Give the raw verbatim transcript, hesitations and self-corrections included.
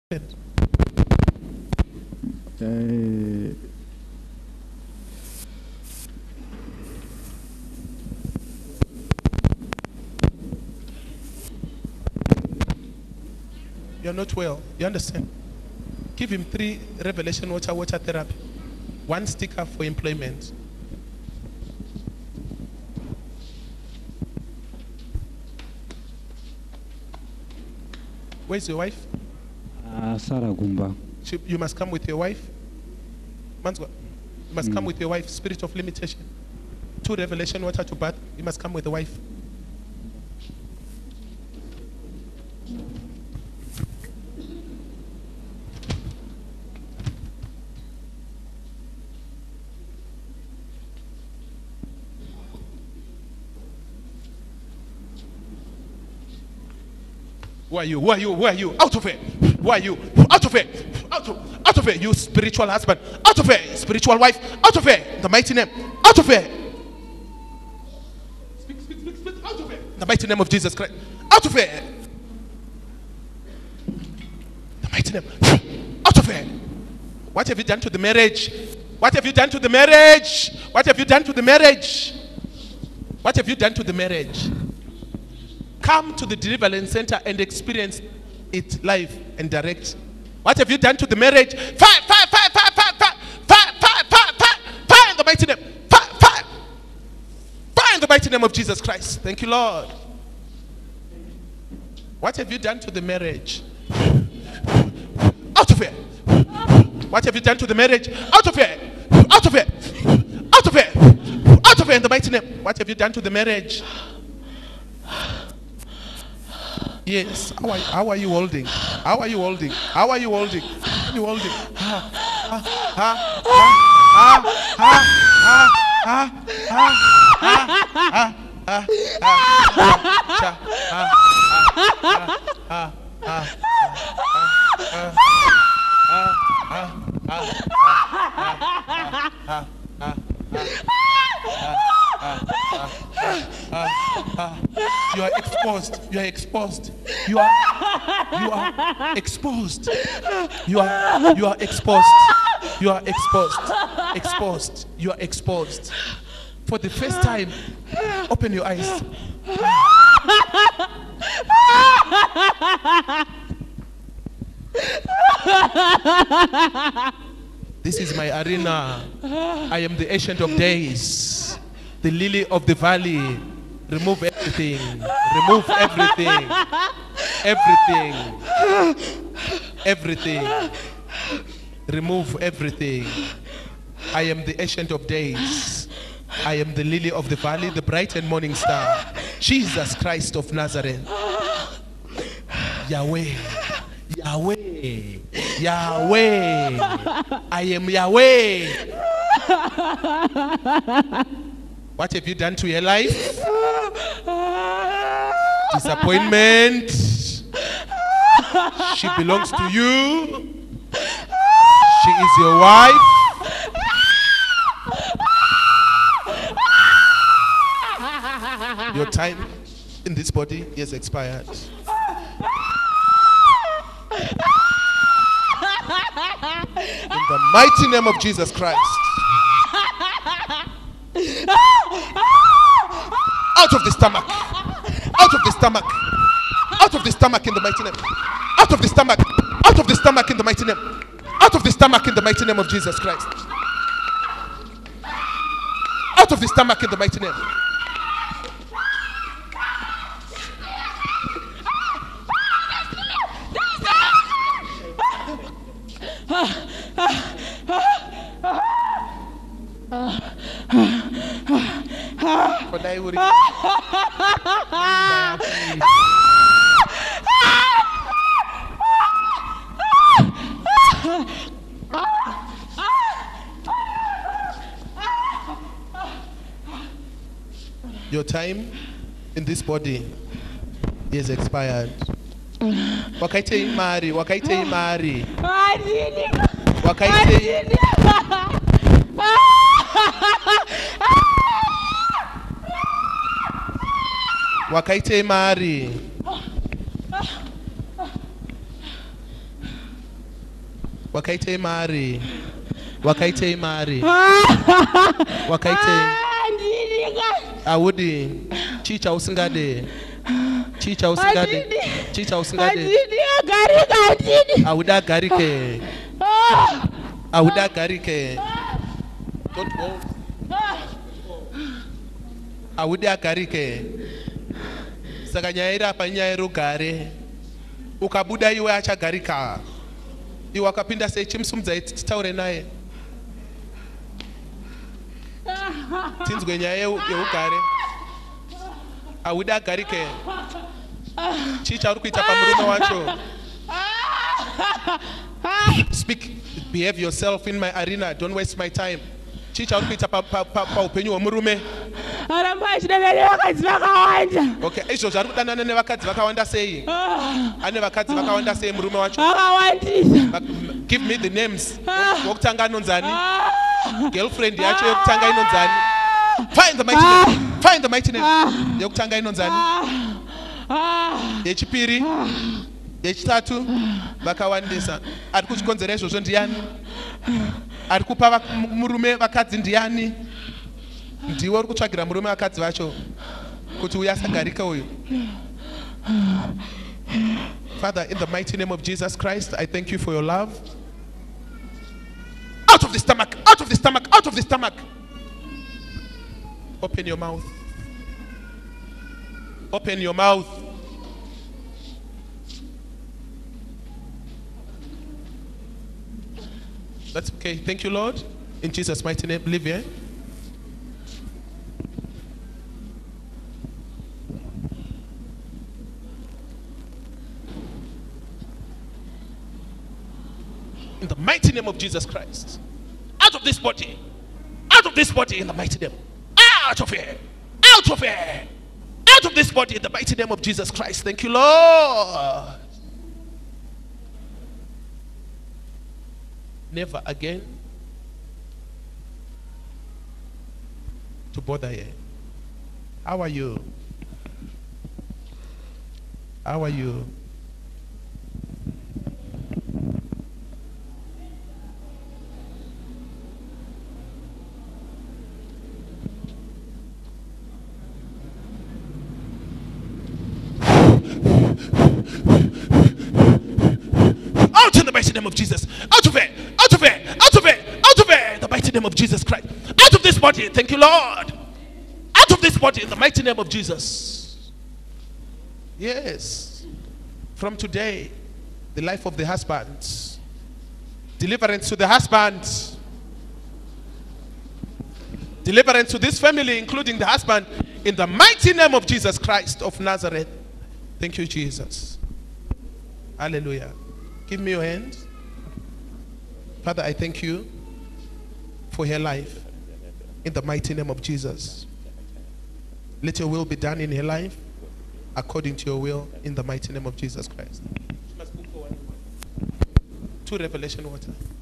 Uh, You're not well. You understand? Give him three revelation water, water therapy. One sticker for employment. Where's your wife? uh, Sarah Gumba. She, you must come with your wife. Man's got, you must Mm. come with your wife. Spirit of limitation. Two revelation water to bath. You must come with the wife. Who are you? Who are you? Who are you? Out of it! Who are you? Out of it! Out of, out of it! You spiritual husband! Out of it! Spiritual wife! Out of it! In the mighty name! Out of it! Speak, speak, speak, speak! Out of it! In the mighty name of Jesus Christ! Out of it! In the mighty name! Out of it! What have you done to the marriage? What have you done to the marriage? What have you done to the marriage? What have you done to the marriage? Come to the deliverance center and experience it live and direct. What have you done to the marriage? Fire, fire, fire, fire, fire, fire, fire, fire, fire, fire, fire in the mighty name. Fire, fire, fire in the mighty name of Jesus Christ. Thank you, Lord. What have you done to the marriage? Out of here. What have you done to the marriage? Out of here. Out of here. Out of here. Out of here in the mighty name. What have you done to the marriage? Yes. How are, how are you holding? How are you holding? How are you holding? How are you holding? Ha, ha, ha, ha, ha, ha, ha, ha, you are exposed. You are exposed. You are you are exposed. You are you are exposed. You are exposed. Exposed. You are exposed. For the first time, open your eyes. This is my arena. I am the Ancient of Days, the Lily of the Valley. Remove everything. Remove everything. Everything. Everything. Remove everything. I am the Ancient of Days. I am the Lily of the Valley, the bright and morning star. Jesus Christ of Nazareth. Yahweh. Yahweh. Yahweh. I am Yahweh. What have you done to your life? Disappointment. She belongs to you. She is your wife. Your time in this body is expired. In the mighty name of Jesus Christ. Out of the stomach. Out of the stomach. Out of the stomach in the mighty name. Out of the stomach. Out of the stomach in the mighty name. Out of the stomach in the mighty name of Jesus Christ. Out of the stomach in the mighty name. Your time in this body is expired. Wakaite imari, wakaite imari. Wakaite. Wakaite imari. Wakaite mari. Wakaite mari. Wakaite. Awudi. Chicha usingade. Chicha usingade. Chicha usingade. Awuda garike. Awuda garike. Don't move. Awuda garike. Sakanyaira panyairo gare. Ukabuda iwe acha garika. Iwe akapinda sei chimsumza titaure naye. Tinzwe nyaya yeugare. Awuda garike. Chicha uri kuita pamurume wacho. Speak, behave yourself in my arena. Don't waste my time. Chicha uri kuita pa pa pa pa upenyu wa murume. Okay, isho zari kudanana nevakadzi vakawanda sei? Ane vakadzi vakawanda sei murume wacho? Give me the names. Wokutanga inonzani? Girlfriend yacho yokutanga inonzani? Find the mighty name. Find the mighty name. Yokutanga inonzani? Yechipiri? Yechitatu? Vakawandisa. Ari kuchikonzera izvozvo ndiani? Ari kupa murume vakadzi ndiani? Ndiwe uri kutsvagira murume vakadzi vacho kuti uya asagarika uyu. Father, in the mighty name of Jesus Christ, I thank you for your love. Out of the stomach, out of the stomach, out of the stomach. Open your mouth. Open your mouth. That's okay. Thank you, Lord. In Jesus' mighty name, live here. In the mighty name of Jesus Christ. Out of this body. Out of this body in the mighty name. Out of here. Out of here. Out of this body in the mighty name of Jesus Christ. Thank you, Lord. Never again to bother you. How are you? How are you? Out in the mighty name of Jesus. Out of it. Out of it. Out of it. Out of it. In the mighty name of Jesus Christ. Out of this body. Thank you, Lord. Out of this body in the mighty name of Jesus. Yes. From today, the life of the husband. Deliverance to the husband. Deliverance to this family, including the husband, in the mighty name of Jesus Christ of Nazareth. Thank you, Jesus. Hallelujah. Give me your hand. Father, I thank you for her life. In the mighty name of Jesus. Let your will be done in her life according to your will in the mighty name of Jesus Christ. Two revelation water.